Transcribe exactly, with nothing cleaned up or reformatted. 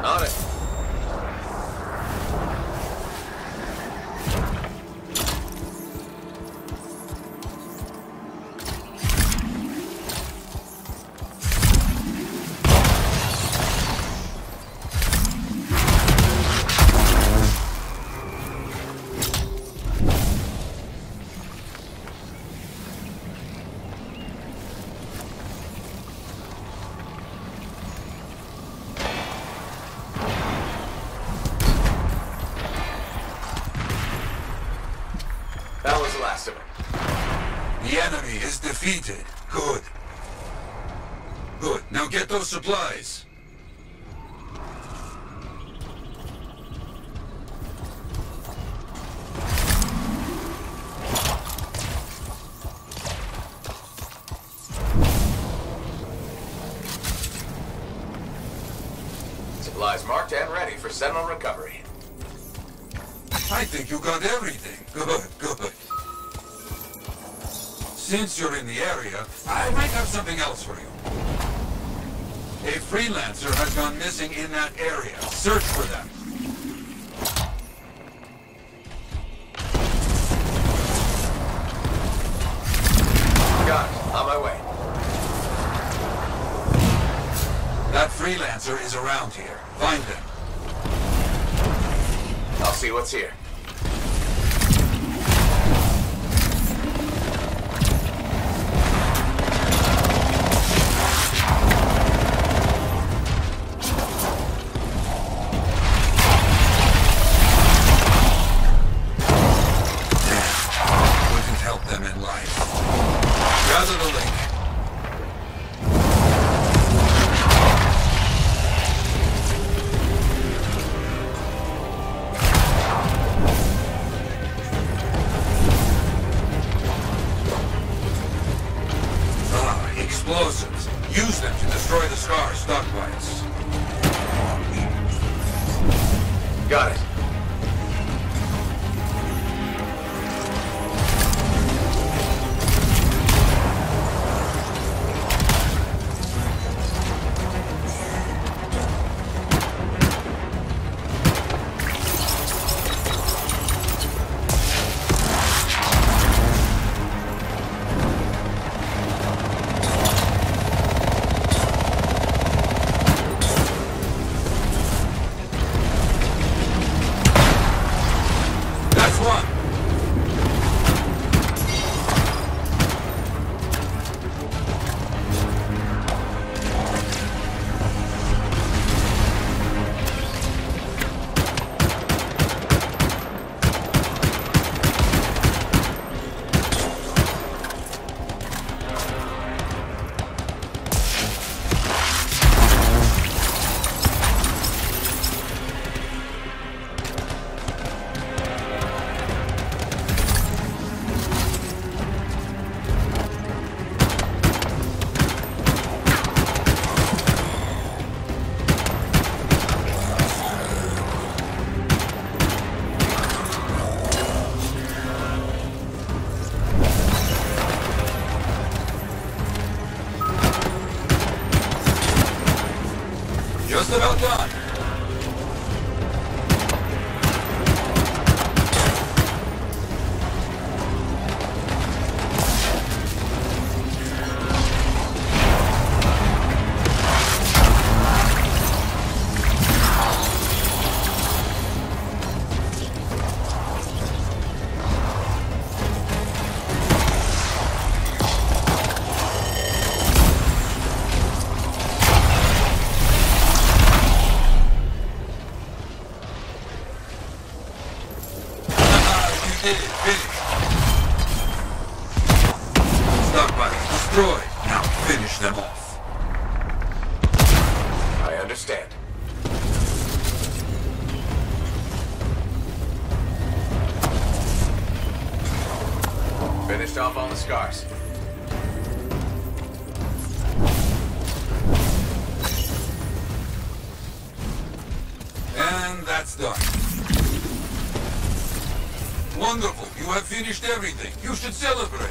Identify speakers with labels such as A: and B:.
A: On it. That was the last of it.
B: The enemy is defeated. Good. Good. Now get those supplies.
A: Supplies marked and ready for Sentinel recovery.
B: I think you got everything. Good, good. Since you're in the area, I might have something else for you. A freelancer has gone missing in that area. Search for them.
A: Got it. On my way.
B: That freelancer is around here. Find them.
A: I'll see what's here.
B: Wouldn't help them in life. Gather the link. Explosives. Use them to destroy the Scar stockpiles.
A: Got it.
B: Just about done. Stockpiles destroyed. Now finish them off.
A: I understand. Finished off all the scars.
B: And that's done. Wonderful. You have finished everything. You should celebrate.